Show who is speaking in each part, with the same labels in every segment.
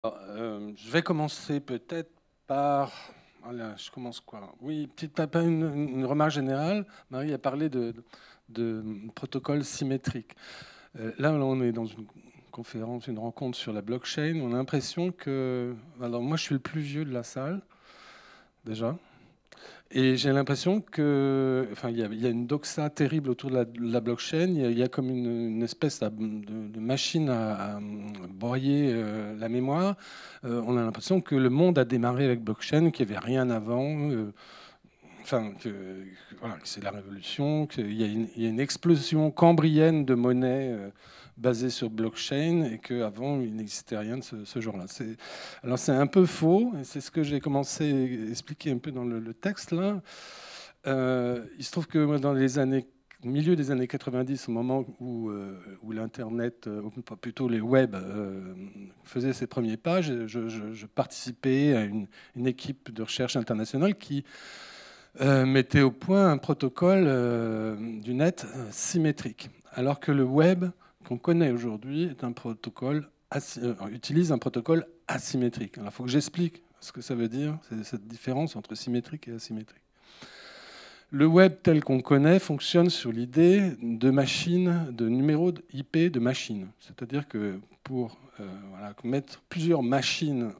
Speaker 1: Je vais commencer peut-être par... Voilà, je commence quoi? Oui, pas une remarque générale. Marie a parlé de protocole symétrique. Là, on est dans une conférence, une rencontre sur la blockchain. On a l'impression que... Alors moi, je suis le plus vieux de la salle, déjà. Et j'ai l'impression que, enfin, il y a une doxa terrible autour de la blockchain. Il y a comme une espèce de machine à broyer la mémoire. On a l'impression que le monde a démarré avec blockchain, qu'il n'y avait rien avant. Enfin, voilà, que c'est la révolution, qu'il y a une explosion cambrienne de monnaie basée sur blockchain et qu'avant, il n'existait rien de ce genre-là. Alors, c'est un peu faux, et c'est ce que j'ai commencé à expliquer un peu dans le texte là. Il se trouve que moi, dans les années, milieu des années 90, au moment où l'Internet, ou plutôt les web, faisaient ses premiers pas, je participais à une équipe de recherche internationale qui mettait au point un protocole du net symétrique, alors que le web qu'on connaît aujourd'hui est un protocole utilise un protocole asymétrique. Alors, il faut que j'explique ce que ça veut dire, cette différence entre symétrique et asymétrique. Le web tel qu'on connaît fonctionne sur l'idée de machines, de numéros IP de machines. C'est-à-dire que pour voilà, mettre plusieurs machines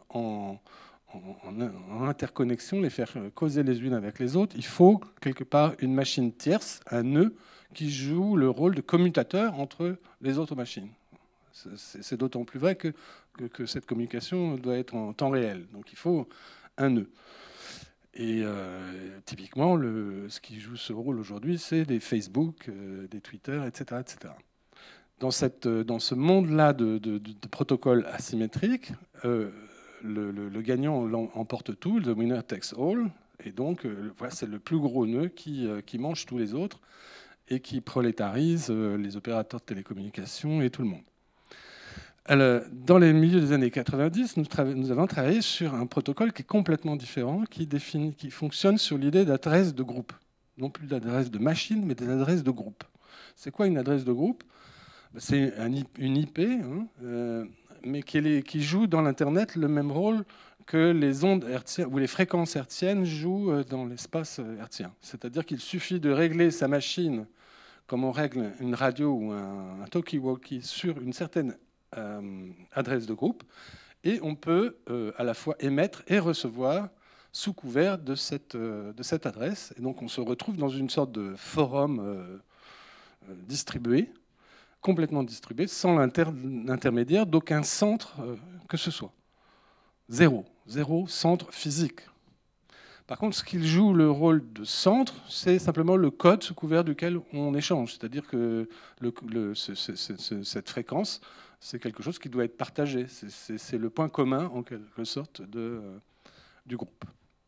Speaker 1: en interconnexion, les faire causer les unes avec les autres, il faut quelque part une machine tierce, un nœud, qui joue le rôle de commutateur entre les autres machines. C'est d'autant plus vrai que cette communication doit être en temps réel. Donc il faut un nœud. Et typiquement, ce qui joue ce rôle aujourd'hui, c'est des Facebook, des Twitter, etc. etc. Dans ce monde-là de protocoles asymétriques, le gagnant emporte tout, the winner takes all. Et donc, voilà, c'est le plus gros nœud qui mange tous les autres et qui prolétarise les opérateurs de télécommunications et tout le monde. Alors, dans les milieux des années 90, nous avons travaillé sur un protocole qui est complètement différent, qui fonctionne sur l'idée d'adresse de groupe. Non plus d'adresse de machine, mais des adresses de groupe. C'est quoi une adresse de groupe? C'est une IP, hein, mais qui joue dans l'Internet le même rôle que les ondes hertziennes ou les fréquences hertziennes jouent dans l'espace hertzien. C'est-à-dire qu'il suffit de régler sa machine comme on règle une radio ou un talkie-walkie sur une certaine adresse de groupe, et on peut à la fois émettre et recevoir sous couvert de cette adresse. Et donc on se retrouve dans une sorte de forum distribué, complètement distribué, sans l'intermédiaire d'aucun centre que ce soit. Zéro centre physique. Par contre, ce qui joue le rôle de centre, c'est simplement le code sous couvert duquel on échange. C'est-à-dire que cette fréquence, c'est quelque chose qui doit être partagé. C'est le point commun, en quelque sorte, du groupe.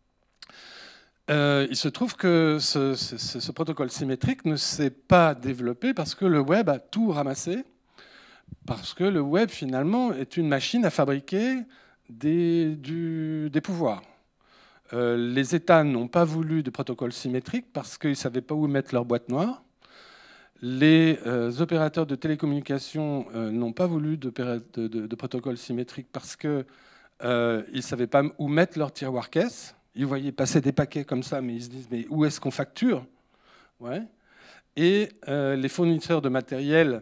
Speaker 1: Il se trouve que ce protocole symétrique ne s'est pas développé parce que le web a tout ramassé, parce que le web, finalement, est une machine à fabriquer des pouvoirs. Les États n'ont pas voulu de protocole symétrique parce qu'ils ne savaient pas où mettre leur boîte noire. Les opérateurs de télécommunications n'ont pas voulu de protocole symétrique parce qu'ils ne savaient pas où mettre leur tiroir caisse. Ils voyaient passer des paquets comme ça, mais ils se disent mais où est-ce qu'on facture? Ouais. Et les fournisseurs de matériel,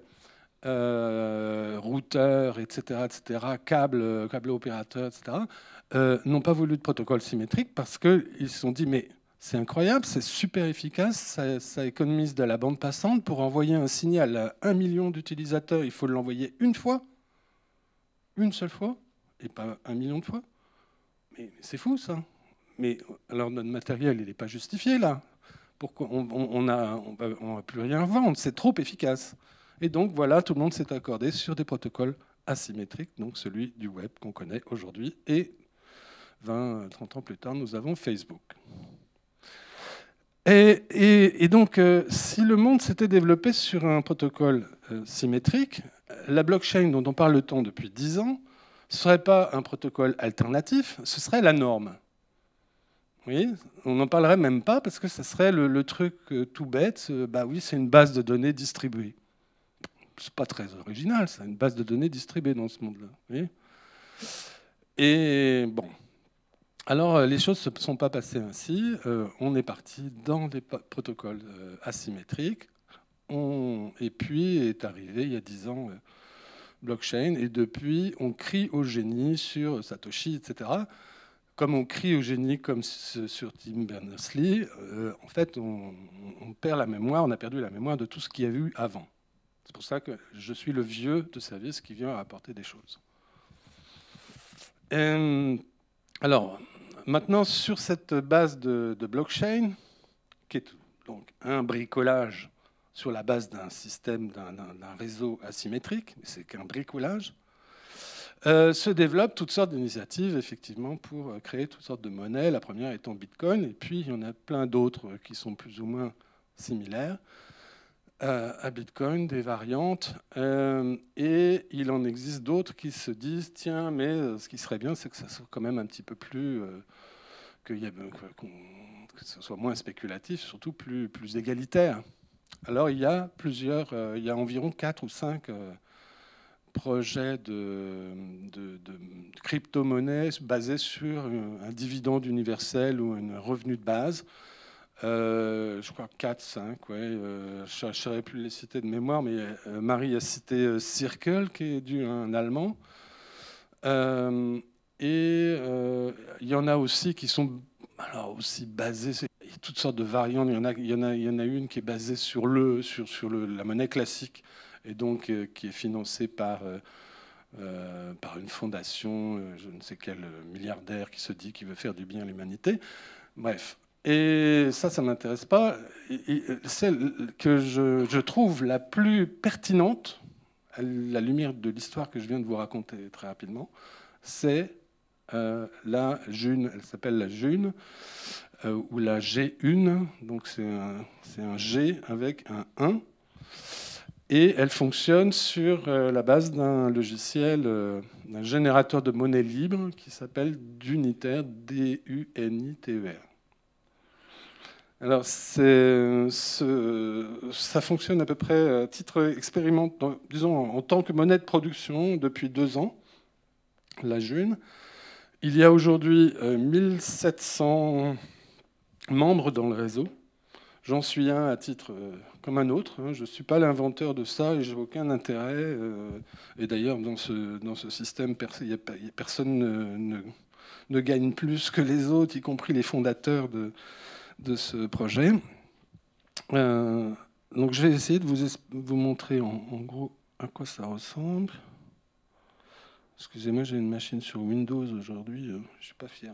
Speaker 1: routeurs, etc., câbles opérateurs, etc., n'ont pas voulu de protocole symétrique parce qu'ils se sont dit mais c'est incroyable, c'est super efficace, ça économise de la bande passante. Pour envoyer un signal à 1 million d'utilisateurs, il faut l'envoyer une fois, une seule fois, et pas 1 million de fois. Mais c'est fou ça. Mais alors notre matériel, il n'est pas justifié là. Pourquoi on va plus rien vendre, c'est trop efficace. Et donc voilà, tout le monde s'est accordé sur des protocoles asymétriques, donc celui du web qu'on connaît aujourd'hui. Et 20, 30 ans plus tard, nous avons Facebook. Et donc, si le monde s'était développé sur un protocole symétrique, la blockchain dont on parle tant depuis 10 ans ne serait pas un protocole alternatif, ce serait la norme. Oui, on n'en parlerait même pas parce que ce serait le truc tout bête. Bah oui, c'est une base de données distribuée. C'est pas très original, c'est une base de données distribuée dans ce monde-là. Et bon, alors les choses ne se sont pas passées ainsi. On est parti dans des protocoles asymétriques. Et puis est arrivé il y a 10 ans blockchain. Et depuis, on crie au génie sur Satoshi, etc. Comme on crie au génie comme sur Tim Berners-Lee, en fait, on perd la mémoire, on a perdu la mémoire de tout ce qu'il y a eu avant. C'est pour ça que je suis le vieux de service qui vient apporter des choses. Alors, maintenant, sur cette base de blockchain, qui est donc un bricolage sur la base d'un système, d'un réseau asymétrique, c'est qu'un bricolage, se développent toutes sortes d'initiatives, effectivement, pour créer toutes sortes de monnaies. La première étant Bitcoin, et puis il y en a plein d'autres qui sont plus ou moins similaires à Bitcoin, des variantes. Et il en existe d'autres qui se disent, tiens, mais ce qui serait bien, c'est que ça soit quand même un petit peu plus... que ce soit moins spéculatif, surtout plus égalitaire. Alors il y a il y a environ 4 ou 5 projets de crypto-monnaie basés sur un dividende universel ou un revenu de base. Je crois 4, 5, ouais. Je ne saurais plus les citer de mémoire, mais Marie a cité Circle, qui est un Allemand. Et il y en a aussi qui sont aussi basés, il y a toutes sortes de variantes. Il y en a une qui est basée sur la monnaie classique, et donc qui est financée par une fondation, je ne sais quel milliardaire qui se dit qu'il veut faire du bien à l'humanité. Bref. Et ça ne m'intéresse pas. Celle que je trouve la plus pertinente, à la lumière de l'histoire que je viens de vous raconter très rapidement, c'est la June. Elle s'appelle la June, ou la G1. Donc c'est un G avec un 1. Et elle fonctionne sur la base d'un logiciel, d'un générateur de monnaie libre qui s'appelle Duniter, D-U-N-I-T-E-R. Alors, ça fonctionne à peu près à titre expérimental, disons en tant que monnaie de production depuis 2 ans, la June. Il y a aujourd'hui 1700 membres dans le réseau. J'en suis un à titre comme un autre. Je ne suis pas l'inventeur de ça et je n'ai aucun intérêt. Et d'ailleurs, dans ce système, personne ne gagne plus que les autres, y compris les fondateurs de ce projet. Donc je vais essayer de vous montrer en gros à quoi ça ressemble. Excusez-moi, j'ai une machine sur Windows aujourd'hui, je ne suis pas fier.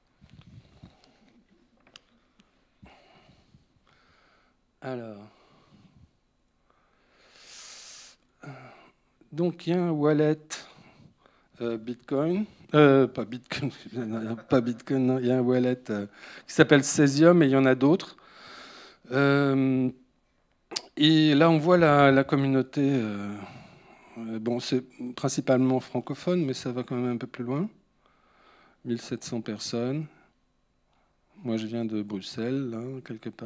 Speaker 1: Alors, donc il y a un wallet Bitcoin, pas Bitcoin, pas Bitcoin, non, il y a un wallet qui s'appelle Cesium et il y en a d'autres. Et là, on voit la communauté. Bon, c'est principalement francophone, mais ça va quand même un peu plus loin. 1700 personnes. Moi, je viens de Bruxelles, là, quelque part.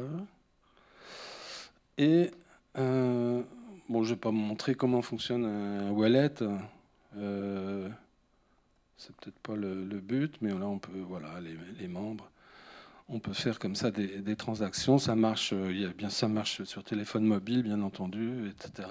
Speaker 1: Et bon, je ne vais pas vous montrer comment fonctionne un wallet. C'est peut-être pas le but, mais là, on peut, voilà, les membres. On peut faire comme ça des transactions. Ça marche, ça marche sur téléphone mobile, bien entendu, etc.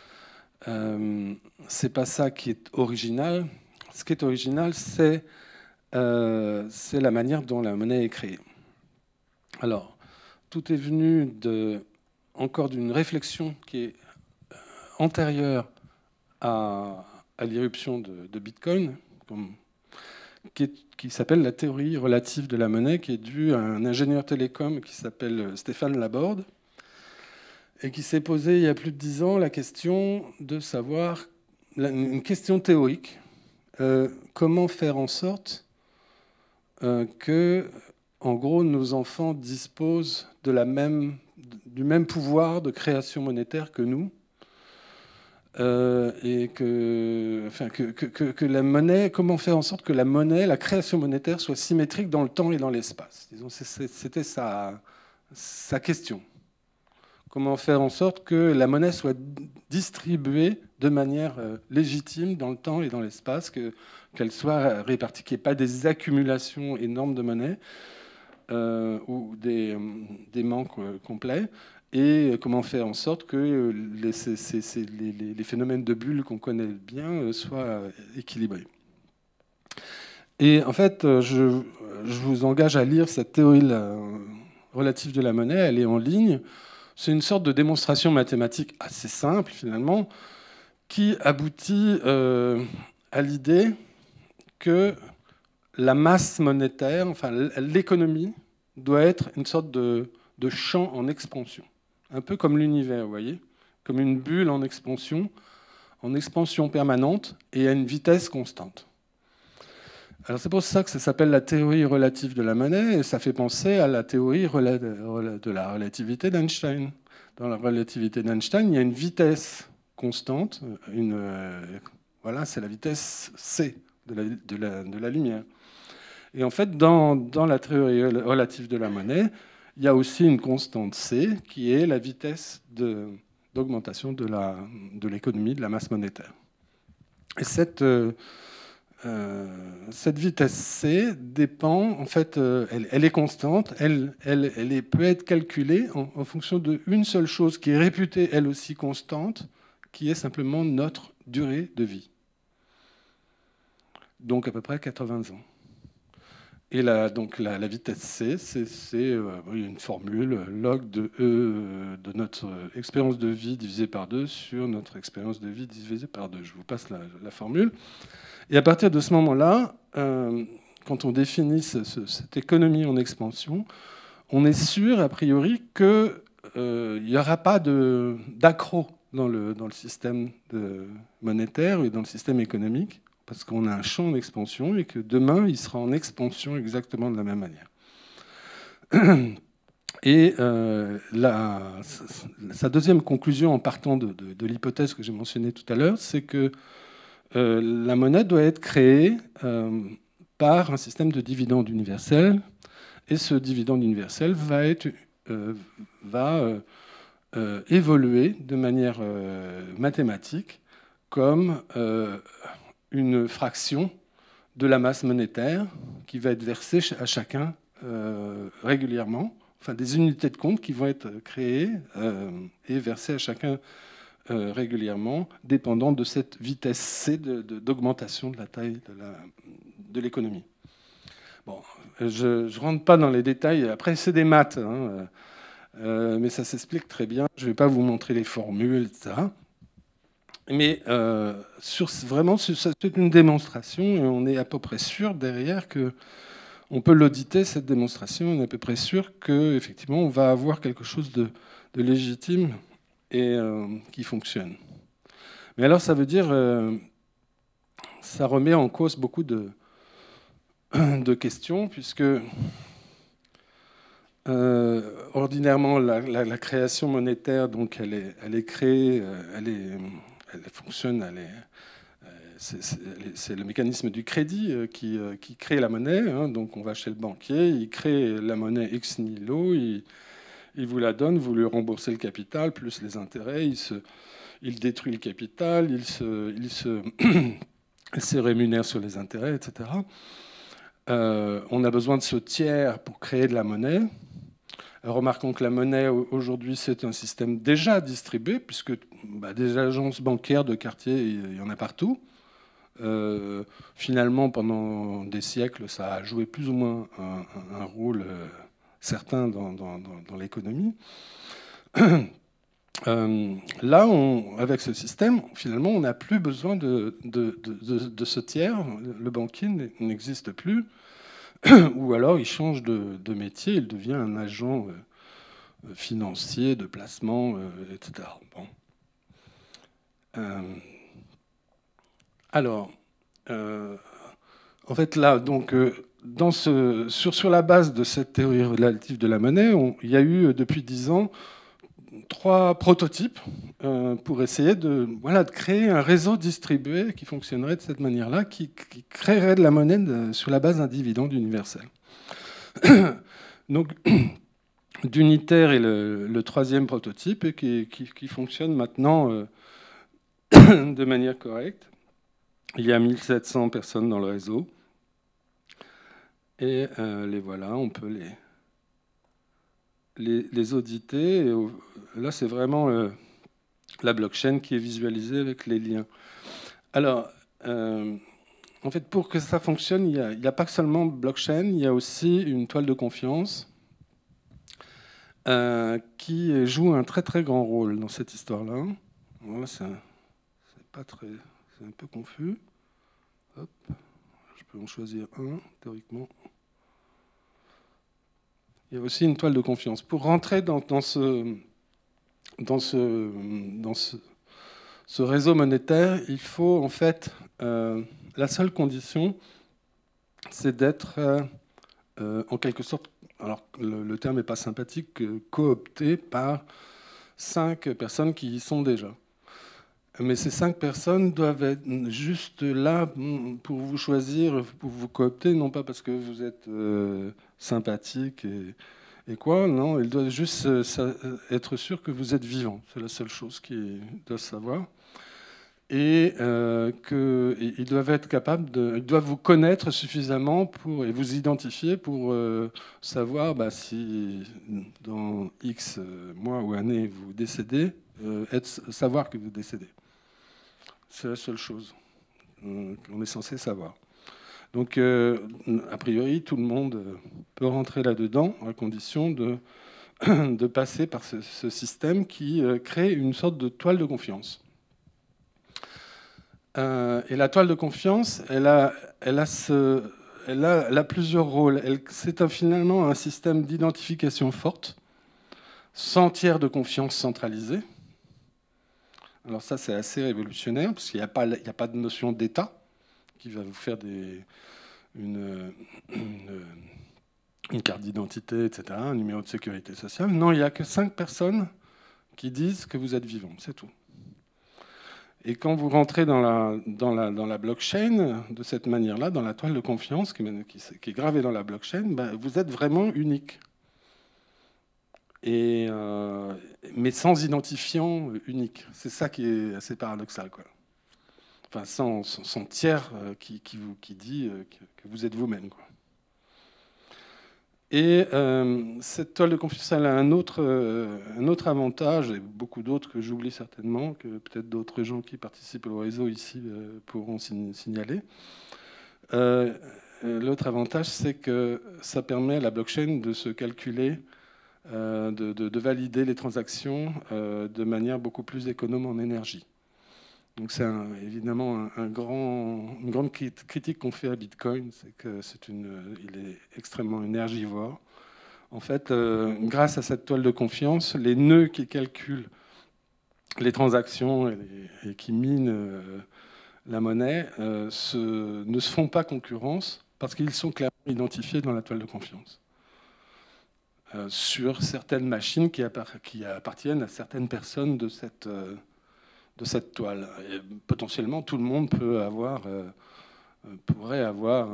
Speaker 1: C'est pas ça qui est original. Ce qui est original, c'est la manière dont la monnaie est créée. Alors, tout est venu encore d'une réflexion qui est antérieure à l'irruption de Bitcoin, qui s'appelle la théorie relative de la monnaie, qui est due à un ingénieur télécom qui s'appelle Stéphane Laborde, et qui s'est posé il y a plus de 10 ans la question de savoir, une question théorique, comment faire en sorte que, en gros, nos enfants disposent du même pouvoir de création monétaire que nous, et que la monnaie, comment faire en sorte que la monnaie, la création monétaire, soit symétrique dans le temps et dans l'espace. Disons, c'était sa question. Comment faire en sorte que la monnaie soit distribuée de manière légitime dans le temps et dans l'espace, qu'elle soit répartie, qu'il n'y ait pas des accumulations énormes de monnaie ou des manques complets, et comment faire en sorte que les phénomènes de bulles qu'on connaît bien soient équilibrés. Et en fait, je vous engage à lire cette théorie relative de la monnaie, elle est en ligne. C'est une sorte de démonstration mathématique assez simple, finalement, qui aboutit à l'idée que la masse monétaire, enfin l'économie, doit être une sorte de champ en expansion. Un peu comme l'univers, vous voyez, comme une bulle en expansion permanente et à une vitesse constante. Alors c'est pour ça que ça s'appelle la théorie relative de la monnaie, et ça fait penser à la théorie de la relativité d'Einstein. Dans la relativité d'Einstein, il y a une vitesse constante, voilà, c'est la vitesse c de la lumière. Et en fait, dans la théorie relative de la monnaie, il y a aussi une constante c qui est la vitesse d'augmentation de l'économie, de la masse monétaire. Et cette vitesse c dépend, en fait, elle est constante, elle peut être calculée en fonction d'une seule chose qui est réputée elle aussi constante, qui est simplement notre durée de vie. Donc à peu près 80 ans. Et donc la vitesse c, c'est une formule log de E de notre expérience de vie divisée par 2 sur notre expérience de vie divisée par 2. Je vous passe la formule. Et à partir de ce moment-là, quand on définit cette économie en expansion, on est sûr, a priori, qu'il n'y aura pas d'accro dans le système monétaire et dans le système économique, parce qu'on a un champ en expansion et que demain, il sera en expansion exactement de la même manière. Et sa deuxième conclusion, en partant de l'hypothèse que j'ai mentionnée tout à l'heure, c'est que la monnaie doit être créée par un système de dividende universel, et ce dividende universel va évoluer de manière mathématique comme une fraction de la masse monétaire qui va être versée à chacun régulièrement, enfin des unités de compte qui vont être créées et versées à chacun régulièrement, dépendant de cette vitesse C d'augmentation de la taille de l'économie. Bon, je ne rentre pas dans les détails, après c'est des maths, hein, mais ça s'explique très bien, je ne vais pas vous montrer les formules, etc. Mais vraiment, c'est une démonstration, et on est à peu près sûr derrière qu'on peut l'auditer, cette démonstration, on est à peu près sûr qu'effectivement, on va avoir quelque chose de légitime et qui fonctionne. Mais alors, ça veut dire, ça remet en cause beaucoup de questions, puisque ordinairement, la création monétaire, donc, elle est créée, elle fonctionne, c'est le mécanisme du crédit qui crée la monnaie. Hein, donc, on va chez le banquier, il crée la monnaie ex nihilo, il vous la donne, vous lui remboursez le capital, plus les intérêts, il détruit le capital, il se rémunère sur les intérêts, etc. On a besoin de ce tiers pour créer de la monnaie. Remarquons que la monnaie, aujourd'hui, c'est un système déjà distribué, puisque des agences bancaires de quartier, il y en a partout. Finalement, pendant des siècles, ça a joué plus ou moins un rôle certain dans l'économie. Là, avec ce système, finalement, on n'a plus besoin de ce tiers. Le banquier n'existe plus. Ou alors, il change de métier, il devient un agent financier, de placement, etc. Bon. Alors, en fait, là, donc, sur la base de cette théorie relative de la monnaie, il y a eu, depuis 10 ans, 3 prototypes pour essayer de créer un réseau distribué qui fonctionnerait de cette manière-là, qui créerait de la monnaie sur la base d'un dividende universel. Donc, d'unitaire est le 3e prototype et qui fonctionne maintenant de manière correcte. Il y a 1700 personnes dans le réseau. Et les voilà, on peut les auditer. Et là, c'est vraiment la blockchain qui est visualisée avec les liens. Alors, en fait, pour que ça fonctionne, il n'y a pas seulement blockchain, il y a aussi une toile de confiance qui joue un très très grand rôle dans cette histoire-là. Voilà, c'est pas très, c'est un peu confus. Hop, je peux en choisir un théoriquement. Il y a aussi une toile de confiance. Pour rentrer dans ce réseau monétaire, il faut en fait, la seule condition, c'est d'être en quelque sorte, alors le terme n'est pas sympathique, coopté par 5 personnes qui y sont déjà. Mais ces 5 personnes doivent être juste là pour vous choisir, pour vous coopter, non pas parce que vous êtes sympathique et quoi, non, ils doivent juste être sûrs que vous êtes vivant. C'est la seule chose qu'ils doivent savoir. Et ils doivent être capables ils doivent vous connaître suffisamment et vous identifier pour savoir si dans X mois ou années vous décédez, savoir que vous décédez. C'est la seule chose qu'on est censé savoir. Donc, a priori, tout le monde peut rentrer là-dedans à condition de passer par ce système qui crée une sorte de toile de confiance. Et la toile de confiance, elle a plusieurs rôles. C'est finalement un système d'identification forte, sans tiers de confiance centralisé. Alors ça, c'est assez révolutionnaire, parce qu'il n'y a pas de notion d'État qui va vous faire une carte d'identité, etc., un numéro de sécurité sociale. Non, il n'y a que 5 personnes qui disent que vous êtes vivant, c'est tout. Et quand vous rentrez dans la blockchain de cette manière-là, dans la toile de confiance qui est gravée dans la blockchain, vous êtes vraiment unique. Mais sans identifiant unique. C'est ça qui est assez paradoxal, quoi. Enfin, sans tiers qui dit que vous êtes vous-même, quoi. Et cette toile de confiance, elle a un autre avantage, et beaucoup d'autres que j'oublie certainement, que peut-être d'autres gens qui participent au réseau ici pourront signaler. L'autre avantage, c'est que ça permet à la blockchain de se calculer, de valider les transactions de manière beaucoup plus économe en énergie. Donc c'est évidemment une grande critique qu'on fait à Bitcoin, c'est que il est extrêmement énergivore. En fait, grâce à cette toile de confiance, les nœuds qui calculent les transactions et qui minent la monnaie ne se font pas concurrence parce qu'ils sont clairement identifiés dans la toile de confiance sur certaines machines qui appartiennent à certaines personnes de cette toile. Et potentiellement, tout le monde pourrait avoir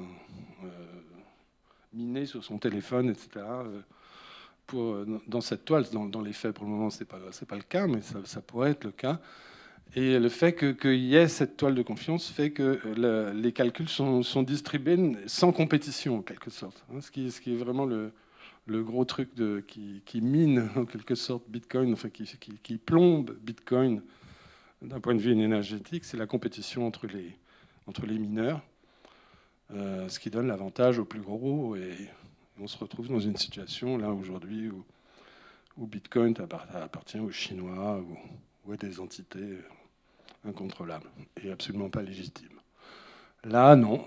Speaker 1: miné sur son téléphone, etc., dans cette toile. Dans les faits, pour le moment, c'est pas le cas, mais ça pourrait être le cas. Et le fait qu'il y ait cette toile de confiance fait que les calculs sont distribués sans compétition, en quelque sorte. Ce qui est vraiment le gros truc qui mine, en quelque sorte, Bitcoin, enfin qui plombe Bitcoin d'un point de vue énergétique, c'est la compétition entre les mineurs, ce qui donne l'avantage aux plus gros. Et on se retrouve dans une situation, là, aujourd'hui, où Bitcoin appartient aux Chinois ou à des entités incontrôlables et absolument pas légitimes. Là, non.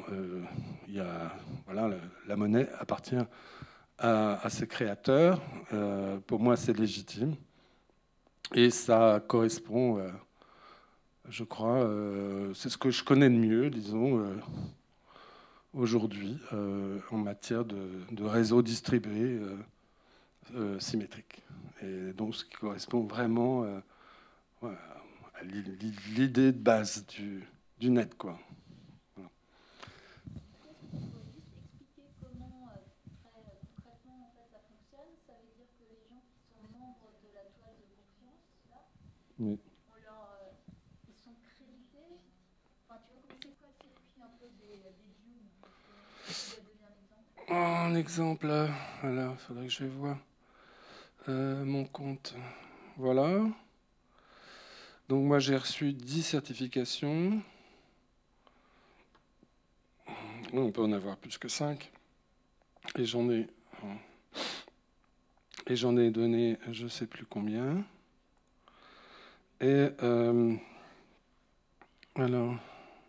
Speaker 1: La monnaie appartient à ses créateurs. Pour moi, c'est légitime. Et ça correspond, je crois, c'est ce que je connais de mieux, disons, aujourd'hui, en matière de réseaux distribués symétriques. Et donc, ce qui correspond vraiment à l'idée de base du net, quoi. Voilà. Oui. Un exemple, voilà, il faudrait que je vois mon compte. Voilà. Donc moi j'ai reçu 10 certifications. On peut en avoir plus que 5. Et j'en ai donné je sais plus combien. Et alors,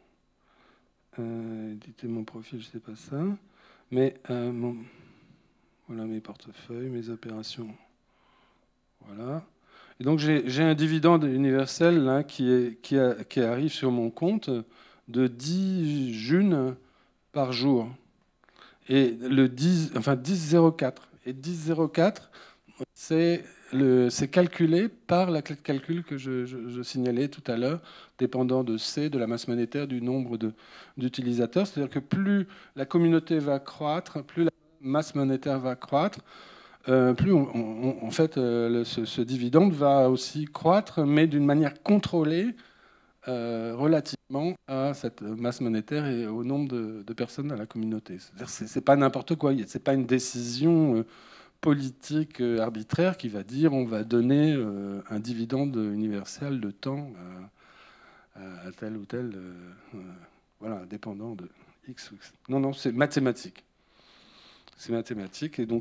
Speaker 1: éditer mon profil, je sais pas ça. Mais voilà mes portefeuilles, mes opérations. Voilà. Et donc j'ai un dividende universel là, qui arrive sur mon compte de 10 junes par jour. Et le 10, enfin 10,04. Et 10,04, c'est calculé par la clé de calcul que je signalais tout à l'heure, dépendant de C, de la masse monétaire, du nombre d'utilisateurs. C'est-à-dire que plus la communauté va croître, plus la masse monétaire va croître, plus en fait, ce dividende va aussi croître, mais d'une manière contrôlée relativement à cette masse monétaire et au nombre de personnes dans la communauté. C'est-à-dire c'est pas n'importe quoi, c'est pas une décision politique arbitraire qui va dire on va donner un dividende universel de temps à tel ou tel, voilà, dépendant de X ou X. Non, non, c'est mathématique. C'est mathématique et donc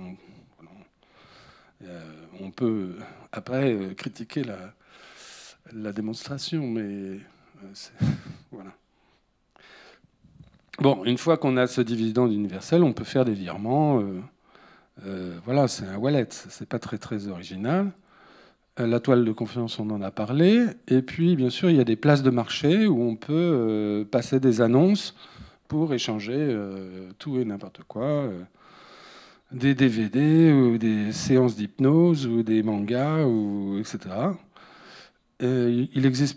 Speaker 1: on peut après critiquer la démonstration, mais voilà. Bon, une fois qu'on a ce dividende universel, on peut faire des virements. Voilà, c'est un wallet, c'est pas très très original. La toile de confiance, on en a parlé. Et puis, bien sûr, il y a des places de marché où on peut passer des annonces pour échanger tout et n'importe quoi. Des DVD ou des séances d'hypnose ou des mangas, ou, etc. Il existe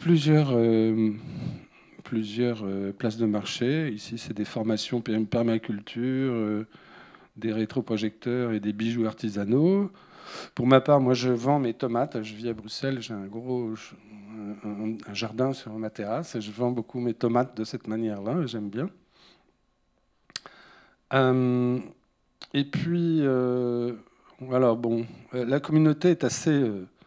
Speaker 1: plusieurs places de marché. Ici, c'est des formations permaculture, des rétroprojecteurs et des bijoux artisanaux. Pour ma part, moi, je vends mes tomates. Je vis à Bruxelles, j'ai un jardin sur ma terrasse et je vends beaucoup mes tomates de cette manière-là. J'aime bien. Et puis, alors bon, la communauté est assez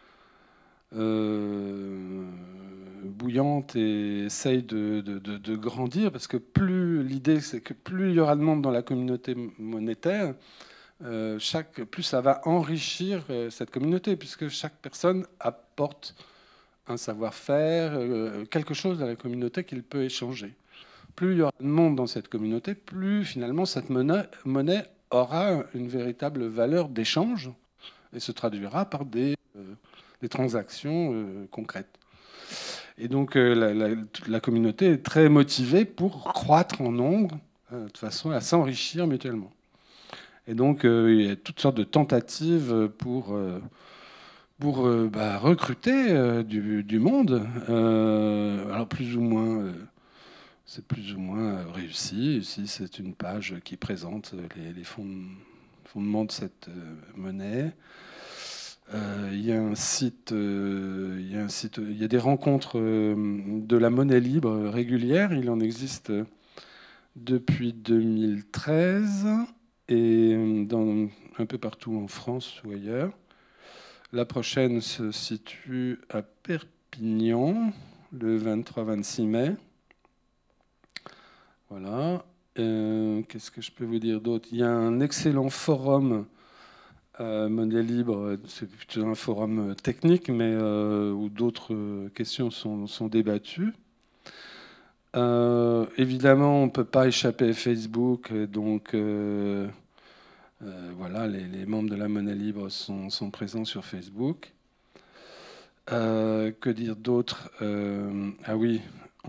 Speaker 1: bouillante et essaye de grandir parce que l'idée, c'est que plus il y aura de monde dans la communauté monétaire, plus ça va enrichir cette communauté, puisque chaque personne apporte un savoir-faire, quelque chose à la communauté qu'il peut échanger. Plus il y aura de monde dans cette communauté, plus finalement cette monnaie aura une véritable valeur d'échange et se traduira par des transactions concrètes. Et donc la communauté est très motivée pour croître en nombre, de façon à s'enrichir mutuellement. Et donc, il y a toutes sortes de tentatives pour recruter du monde. Alors, c'est plus ou moins réussi. Ici, c'est une page qui présente les fondements de cette monnaie. Il y a un site, il y a des rencontres de la monnaie libre régulières. Il en existe depuis 2013 et un peu partout en France ou ailleurs. La prochaine se situe à Perpignan, le 23-26 mai. Voilà. Qu'est-ce que je peux vous dire d'autre? Il y a un excellent forum monnaie libre. C'est plutôt un forum technique, mais où d'autres questions sont débattues. Évidemment, on ne peut pas échapper à Facebook, donc voilà, les membres de la monnaie libre sont présents sur Facebook. Que dire d'autre? Ah oui,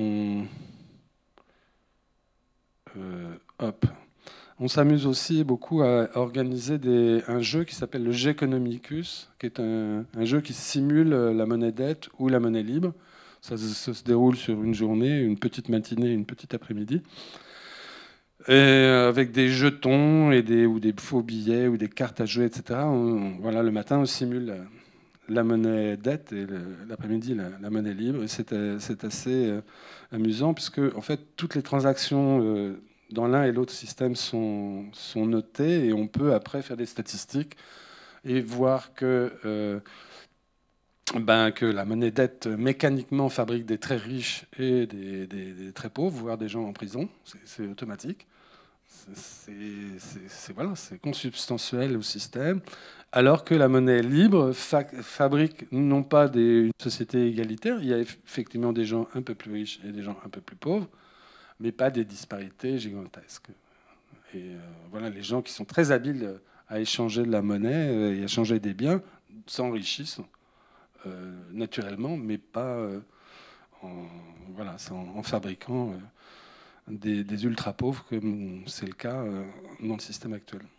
Speaker 1: hop. On s'amuse aussi beaucoup à organiser un jeu qui s'appelle le Geconomicus, qui est un jeu qui simule la monnaie dette ou la monnaie libre. Ça se déroule sur une journée, une petite matinée, une petite après-midi. Et avec des jetons ou des faux billets ou des cartes à jouer, etc. Voilà, le matin, on simule la monnaie dette et l'après-midi, la monnaie libre. Et c'est assez amusant puisque, en fait, toutes les transactions dans l'un et l'autre système sont notés, et on peut après faire des statistiques et voir que la monnaie dette mécaniquement fabrique des très riches et des très pauvres, voire des gens en prison. C'est automatique. Voilà, c'est consubstantiel au système. Alors que la monnaie libre fabrique non pas une société égalitaire, il y a effectivement des gens un peu plus riches et des gens un peu plus pauvres, mais pas des disparités gigantesques. Et voilà, les gens qui sont très habiles à échanger de la monnaie et à échanger des biens s'enrichissent naturellement, mais pas en fabriquant des ultra pauvres, comme c'est le cas dans le système actuel.